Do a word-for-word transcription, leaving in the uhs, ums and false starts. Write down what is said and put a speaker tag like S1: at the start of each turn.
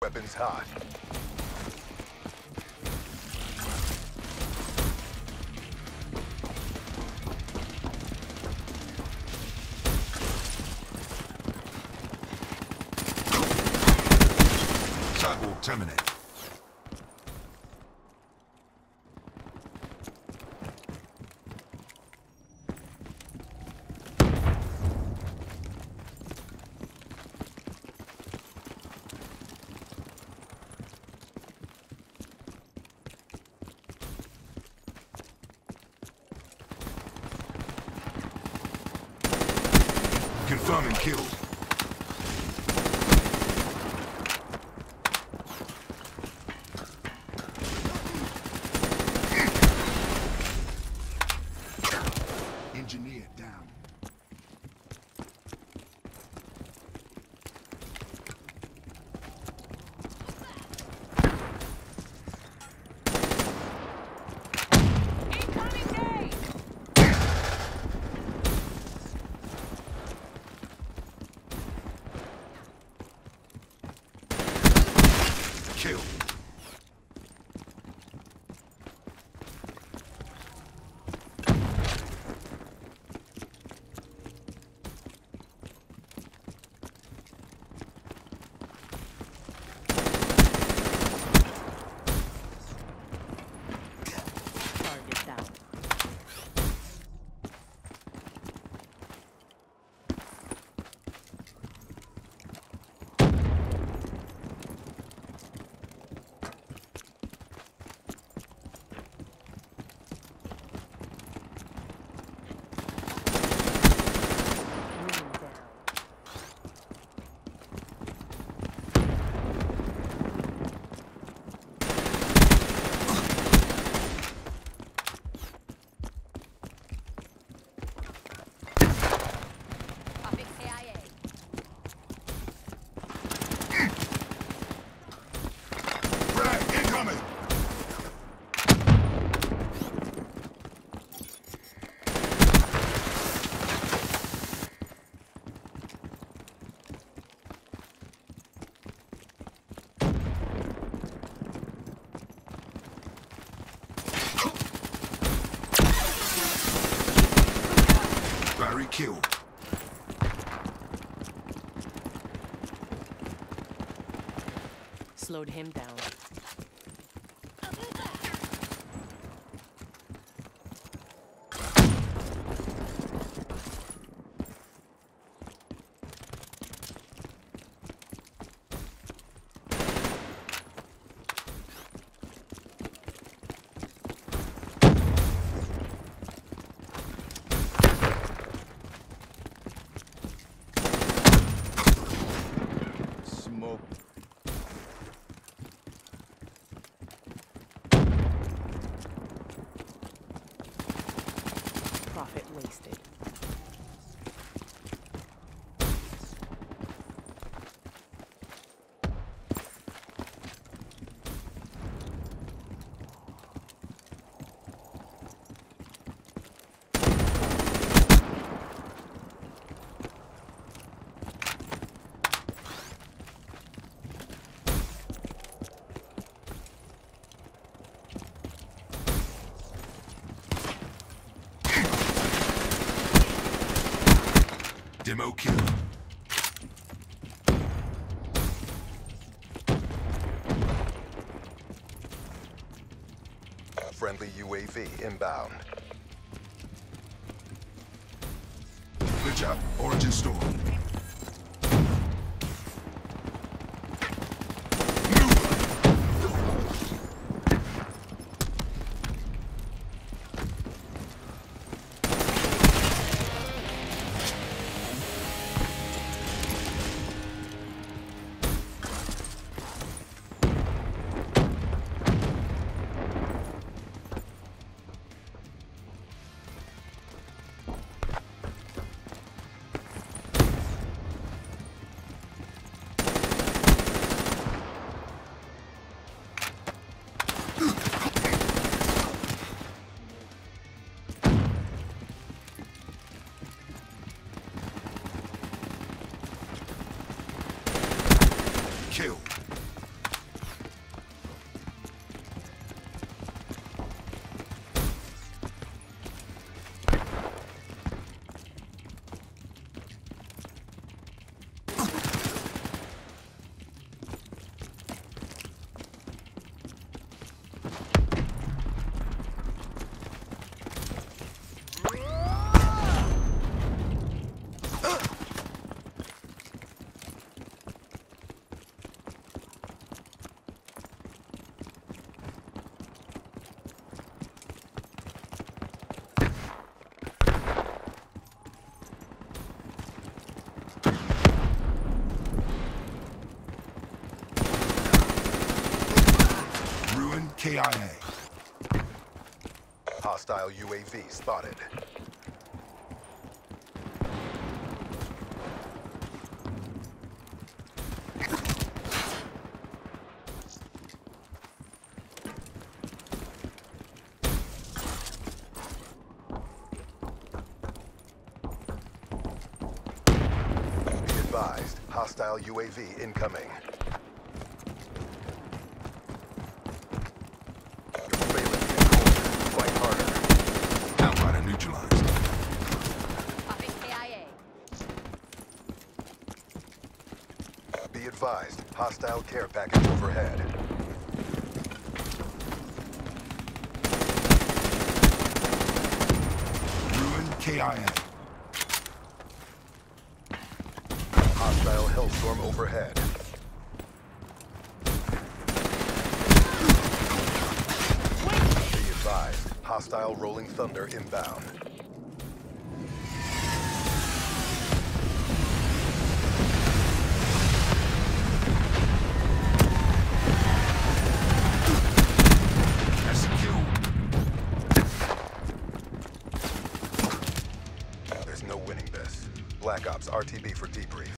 S1: Weapons hot.
S2: Sidewalk terminated. Confirming killed. Engineer down.
S3: Incoming day!
S2: Kill.
S3: Target down. Green down. Topic A I A.
S2: Frag incoming. Barry killed.
S3: Slowed him down.
S1: Smoke.
S3: Profit wasted.
S2: Demo kill.
S1: Friendly U A V inbound.
S2: Good job. Origin storm. K I A.
S1: Hostile U A V spotted. Be advised, hostile U A V incoming. You're failing in corner. Fight harder.
S2: Outrider neutralized.
S3: Topic K I A.
S1: Be advised, hostile care package overhead.
S2: Ruin K I A.
S1: Hostile Hellstorm overhead. Be advised, hostile Rolling Thunder inbound.
S2: That's a kill.
S1: There's no winning this. Black Ops R T B for debrief.